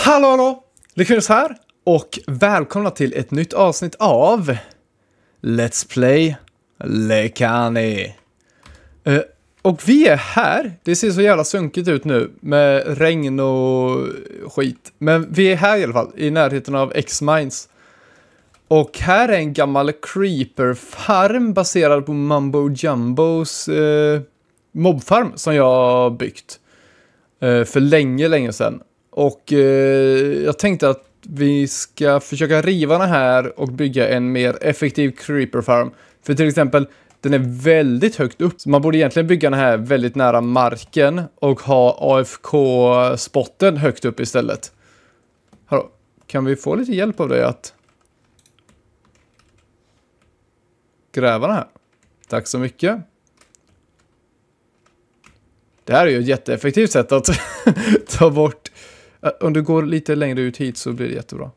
Hallå! Lyckas här och välkomna till ett nytt avsnitt av Let's Play Lekani. Och vi är här. Det ser så jävla sunkigt ut nu med regn och skit. Men vi är här i alla fall, i närheten av X-Mines. Och här är en gammal creeper-farm baserad på Mumbo Jumbos mobfarm som jag har byggt för länge sedan. Och jag tänkte att vi ska försöka riva den här och bygga en mer effektiv creeper-farm. För till exempel, den är väldigt högt upp. Så man borde egentligen bygga den här väldigt nära marken och ha AFK-spotten högt upp istället. Hallå, kan vi få lite hjälp av dig att gräva den här? Tack så mycket. Det här är ju ett jätteeffektivt sätt att ta bort. Om du går lite längre ut hit så blir det jättebra.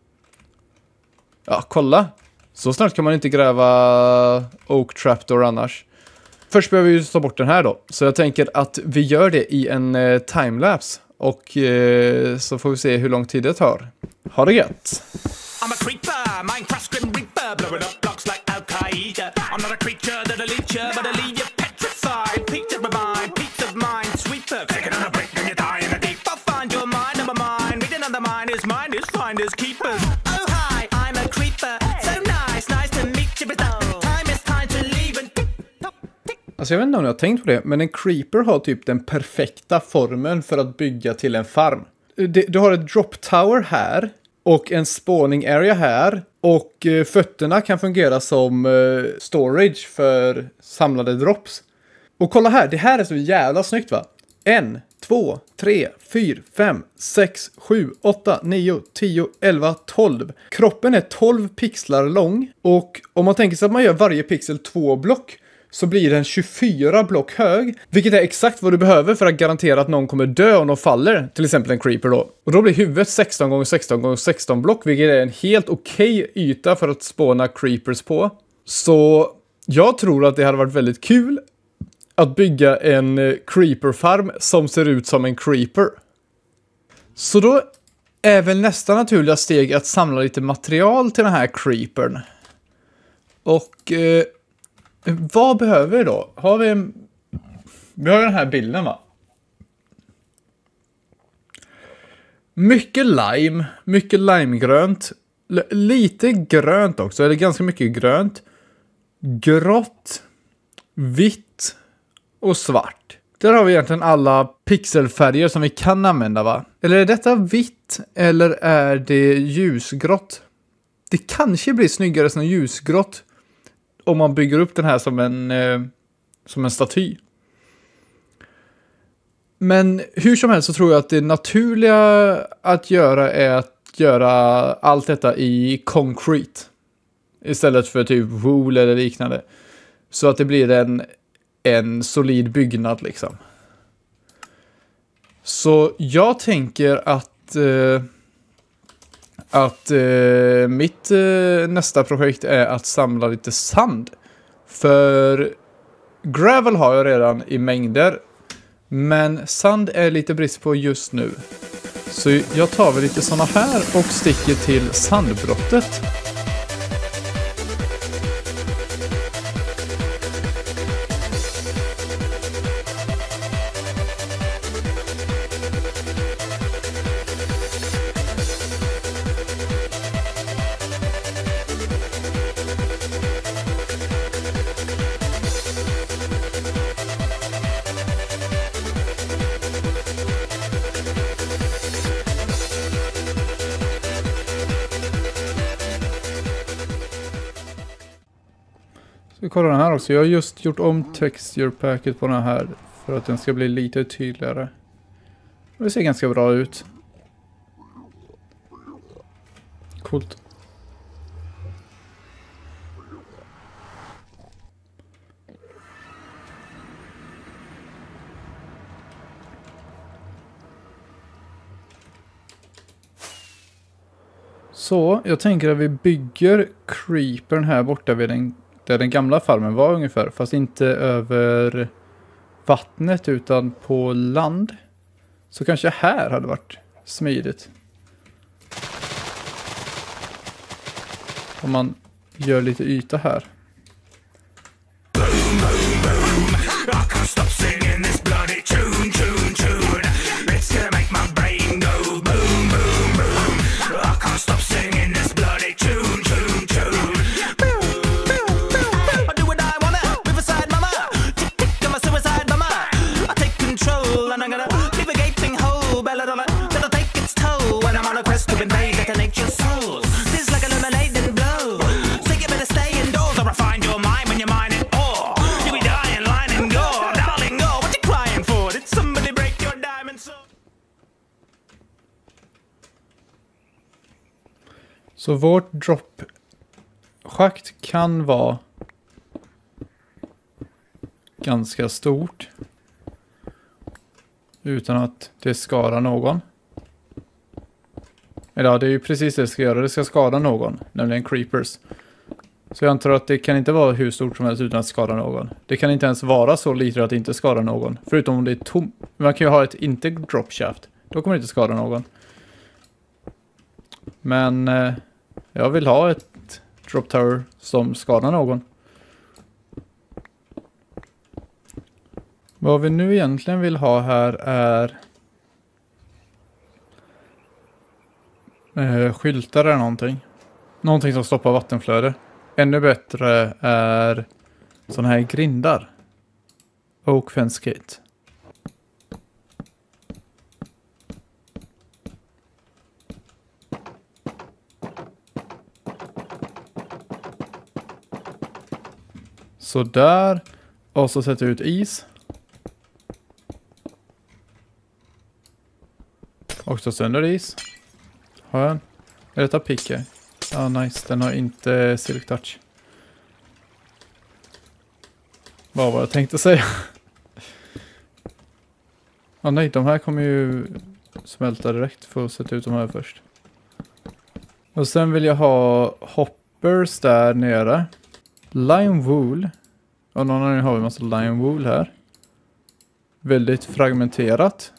Ja, kolla. Så snart kan man inte gräva Oak Trapdoor annars. Först behöver vi ta bort den här då. Så jag tänker att vi gör det i en timelapse. Och så får vi se hur lång tid det tar. Ha det gött! I'm a creeper, Minecraft's grim reaper, blowing up blocks like Al-Qaeda. I'm not a creature that'll leech you, but I'll leave you petrified. Peace of my mind, peace of mind, sweeper. Taking on a brick and you die in a deep. I'll find your mind, number mine. Reading on the mine is finders, keepers. Oh hi, I'm a creeper, so nice to meet you, but time is time to leave and tick. Alltså jag vet inte om jag har tänkt på det, men en creeper har typ den perfekta formen för att bygga till en farm. Du har ett drop tower här. Och en spawning area här. Och fötterna kan fungera som storage för samlade drops. Och kolla här, det här är så jävla snyggt va? 1, 2, 3, 4, 5, 6, 7, 8, 9, 10, 11, 12. Kroppen är 12 pixlar lång. Och om man tänker sig att man gör varje pixel 2 block, så blir den 24 block hög. Vilket är exakt vad du behöver för att garantera att någon kommer dö om de faller. Till exempel en creeper då. Och då blir huvudet 16 x 16 x 16 block. Vilket är en helt okej yta för att spåna creepers på. Så jag tror att det hade varit väldigt kul att bygga en creeper-farm som ser ut som en creeper. Så då är väl nästa naturliga steg att samla lite material till den här creepern. Och vad behöver vi då? Vi har den här bilden va? Mycket limegrönt. Lite grönt också, eller ganska mycket grönt. Grått, vitt och svart. Där har vi egentligen alla pixelfärger som vi kan använda va? Eller är detta vitt eller är det ljusgrått? Det kanske blir snyggare som ljusgrått. Om man bygger upp den här som en staty. Men hur som helst så tror jag att det naturliga att göra är att göra allt detta i concrete. Istället för typ wool eller liknande. Så att det blir en solid byggnad liksom. Så jag tänker att mitt nästa projekt är att samla lite sand. För gravel har jag redan i mängder. Men sand är lite brist på just nu. Så jag tar väl lite såna här och sticker till sandbrottet. Vi kollar den här också. Jag har just gjort om texture packet på den här för att den ska bli lite tydligare. Det ser ganska bra ut. Coolt. Så, jag tänker att vi bygger creepern här borta vid där den gamla farmen var ungefär. Fast inte över vattnet utan på land. Så kanske här hade varit smidigt. Om man gör lite yta här. I can't stop singing this bloody tune, tune, tune. It's gonna make my brain go boom, boom, boom. I can't stop singing this bloody tune, tune, tune. I do what I wanna, Riverside mama. Tick, tick, I'm a suicide mama. I take control and I'm gonna leave a gaping hole. Belladonna, that'll take its toll when I'm on a quest to invade that nature's souls. This is like a lemonade and blow. So you better stay indoors or I'll find your mind when you're mine at all. You'll be dying, line and go, darling, go. What you crying for? Did somebody break your diamond soul? Så vårt drop-schakt kan vara ganska stort utan att det skadar någon. Eller ja, det är ju precis det ska göra. Det ska skada någon, nämligen creepers. Så jag antar att det kan inte vara hur stort som helst utan att skada någon. Det kan inte ens vara så litet att det inte skadar någon. Förutom om det är tomt. Man kan ju ha ett inte drop shaft. Då kommer det inte skada någon. Men jag vill ha ett drop tower som skadar någon. Vad vi nu egentligen vill ha här är skyltar eller någonting. Någonting som stoppar vattenflöde. Ännu bättre är sådana här grindar. Oak fence gate. Så där. Och så sätter vi ut is. Och så sönder is. Har jag en? Är detta picke? Ja, nice. Den har inte silk touch. Vad var jag tänkte säga? Ja, nej. De här kommer ju smälta direkt. Får sätta ut de här först. Och sen vill jag ha hoppers där nere. Lime wool. Och någon annan har vi en massa lime wool här. Väldigt fragmenterat.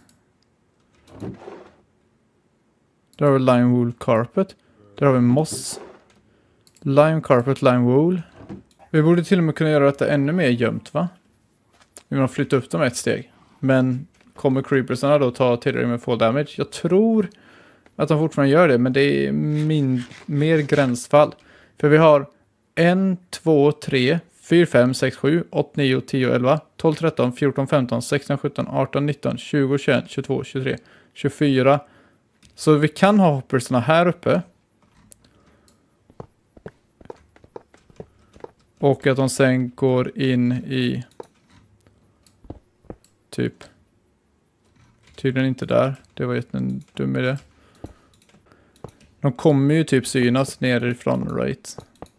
Där har vi lime wool carpet. Där har vi moss. Lime carpet, lime wool. Vi borde till och med kunna göra detta ännu mer gömt, va? Vi måste flytta upp dem ett steg. Men kommer creepersarna då ta tillräckligt med fall damage? Jag tror att de fortfarande gör det. Men det är mer gränsfall. För vi har 1, 2, 3, 4, 5, 6, 7, 8, 9, 10, 11, 12, 13, 14, 15, 16, 17, 18, 19, 20, 21, 22, 23, 24. Så vi kan ha hoppersarna här uppe. Och att de sen går in i typ tydligen inte där. Det var en dum idé. De kommer ju typ synas nerifrån, right?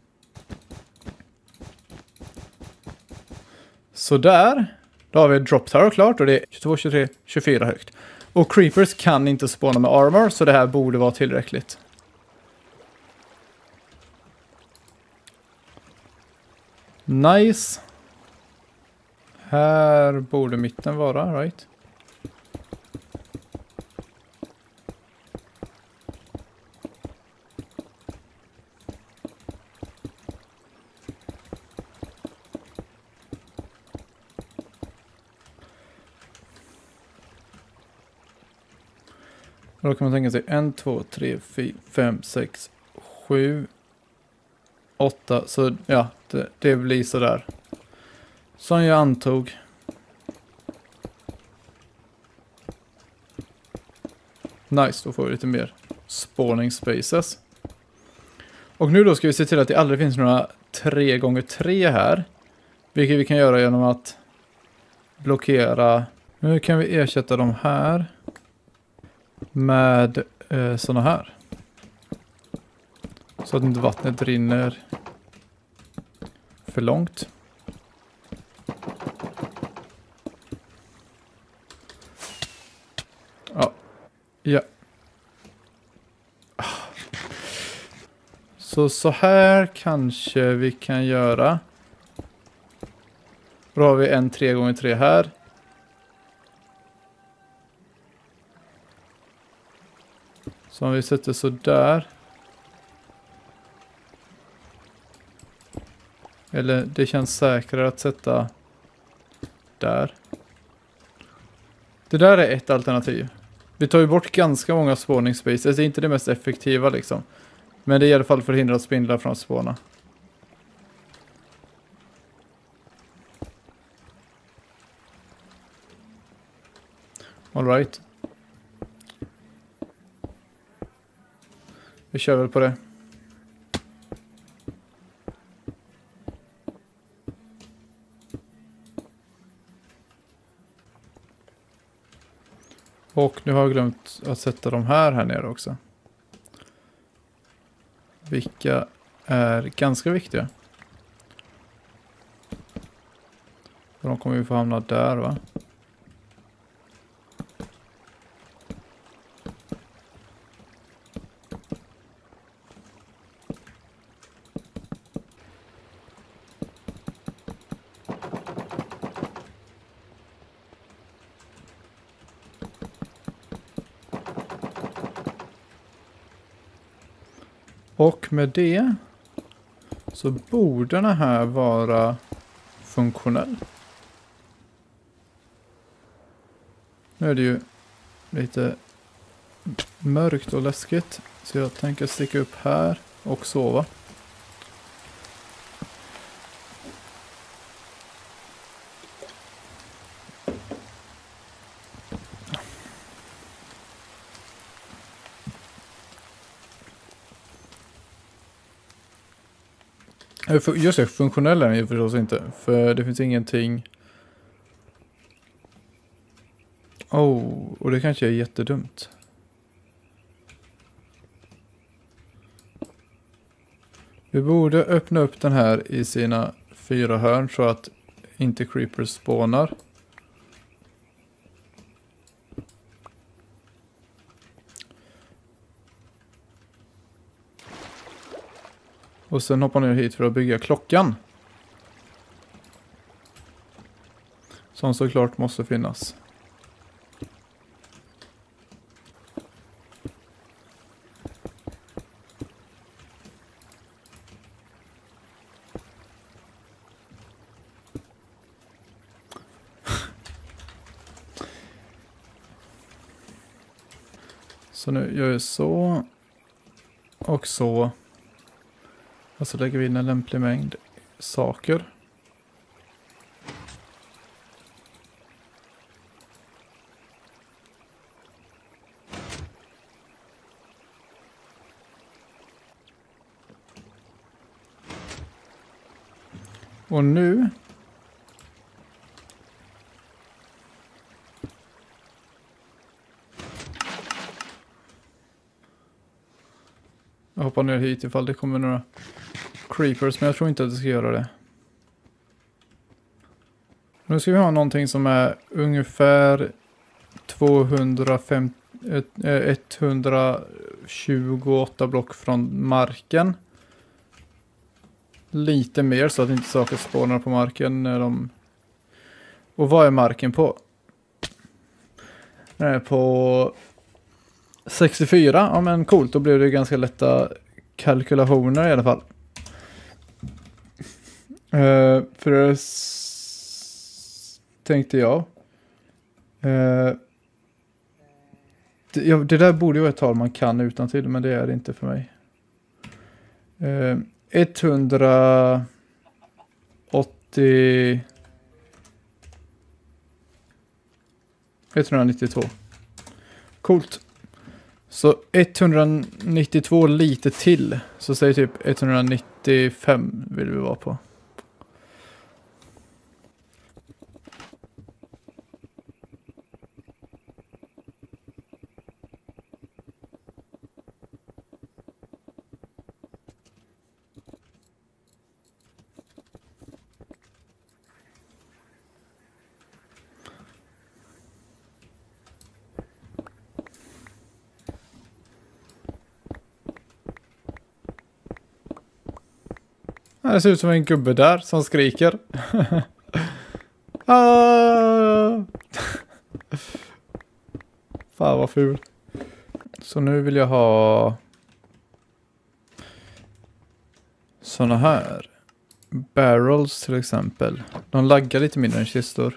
Så där. Då har vi drop tower klart och det är 22, 23, 24 högt. Och creepers kan inte spåna med armor så det här borde vara tillräckligt. Nice. Här borde mitten vara, right? Och då kan man tänka sig 1, 2, 3, 4, 5, 6, 7, 8. Så ja, det blir så där. Som jag antog. Nice, då får vi lite mer spawning spaces. Och nu då ska vi se till att det aldrig finns några 3x3 här. Vilket vi kan göra genom att blockera. Nu kan vi ersätta de här med såna här. Så att inte vattnet rinner för långt. Ja. Så här kanske vi kan göra. Då har vi en 3x3 här. Så om vi sätter så där. Eller det känns säkrare att sätta där. Det där är ett alternativ. Vi tar ju bort ganska många spawning spaces. Det är inte det mest effektiva liksom. Men det är i alla fall förhindrat spindlar från att spåna. All right. Vi kör väl på det. Och nu har jag glömt att sätta de här nere också. Vilka är ganska viktiga. Och de kommer ju få hamna där, va? Och med det så borde den här vara funktionell. Nu är det ju lite mörkt och läskigt, så jag tänker sticka upp här och sova. Just det, funktionell är den ju förstås inte. För det finns ingenting. Och det kanske är jättedumt. Vi borde öppna upp den här i sina 4 hörn så att inte creepers spawnar. Och sen hoppa ner hit för att bygga klockan. Som såklart måste finnas. Så nu gör jag så. Och så. Och så lägger vi in en lämplig mängd saker. Och nu jag hoppar ner hit ifall det kommer några creepers, men jag tror inte att det ska göra det. Nu ska vi ha någonting som är ungefär 128 block från marken. Lite mer så att inte saker spånar på marken när de... Och vad är marken på? Den är på 64. Ja men coolt, då blir det ganska lätta kalkylationer i alla fall. För det tänkte jag. Det där borde ju vara ett tal man kan utan till, men det är det inte för mig. 192. Coolt. Så 192 lite till. Så säg typ 195 vill vi vara på. Det ser ut som en gubbe där som skriker. Fan vad ful. Så nu vill jag ha såna här barrels till exempel. De laggar lite mindre än kistor.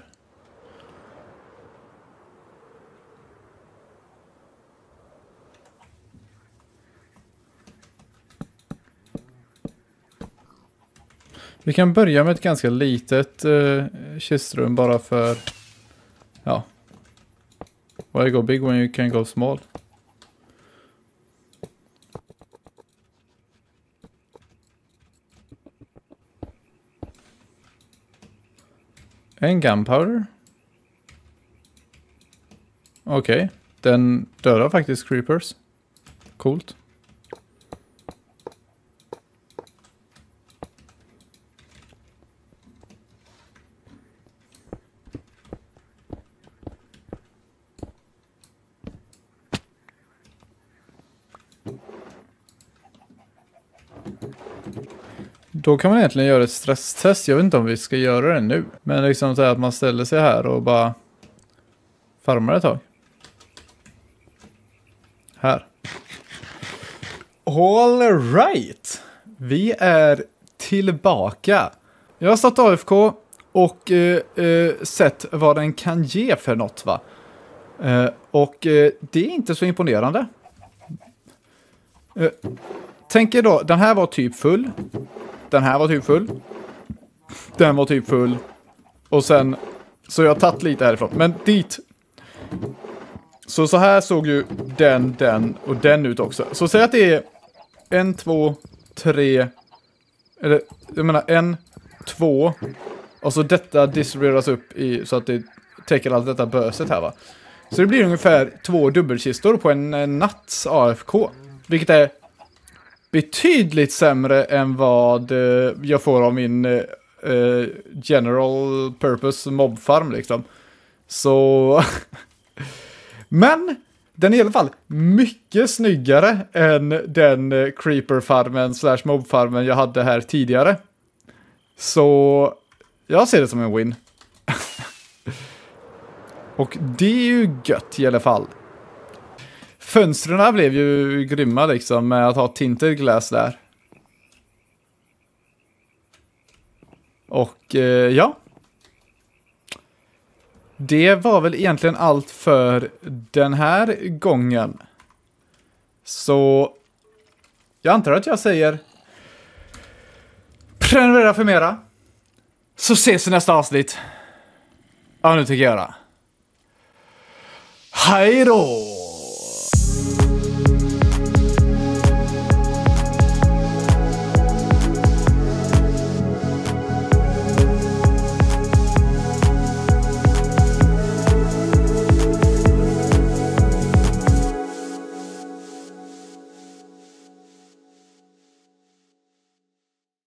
Vi kan börja med ett ganska litet kistrum bara för... Ja. Why go big when you can go small? En gunpowder. Okej. Den dödar faktiskt creepers. Coolt. Då kan man egentligen göra ett stresstest. Jag vet inte om vi ska göra det nu. Men liksom så att man ställer sig här och bara farmar ett tag. Här. All right. Vi är tillbaka. Jag har stått AFK och sett vad den kan ge för något, va? Det är inte så imponerande. Tänker då, den här var typ full. Den här var typ full. Den var typ full. Och sen, så jag har tagit lite härifrån. Men dit. Så här såg ju den och den ut också. Så säg att det är 1, 2, 3. Eller, jag menar 1, 2. Och så detta distribueras upp i, så att det täcker allt detta böset här, va. Så det blir ungefär 2 dubbelkistor på en natts AFK. Vilket är betydligt sämre än vad jag får av min general purpose mobfarm liksom. Så... Men den är i alla fall mycket snyggare än den creeper-farmen / mob-farmen jag hade här tidigare. Så jag ser det som en win. Och det är ju gött i alla fall. Fönstren blev ju grymma liksom med att ha tinted glass där. Och ja. Det var väl egentligen allt för den här gången. Så jag antar att jag säger prenumerera för mera. Så ses i nästa avsnitt. Ja, nu tycker jag det. Hej då!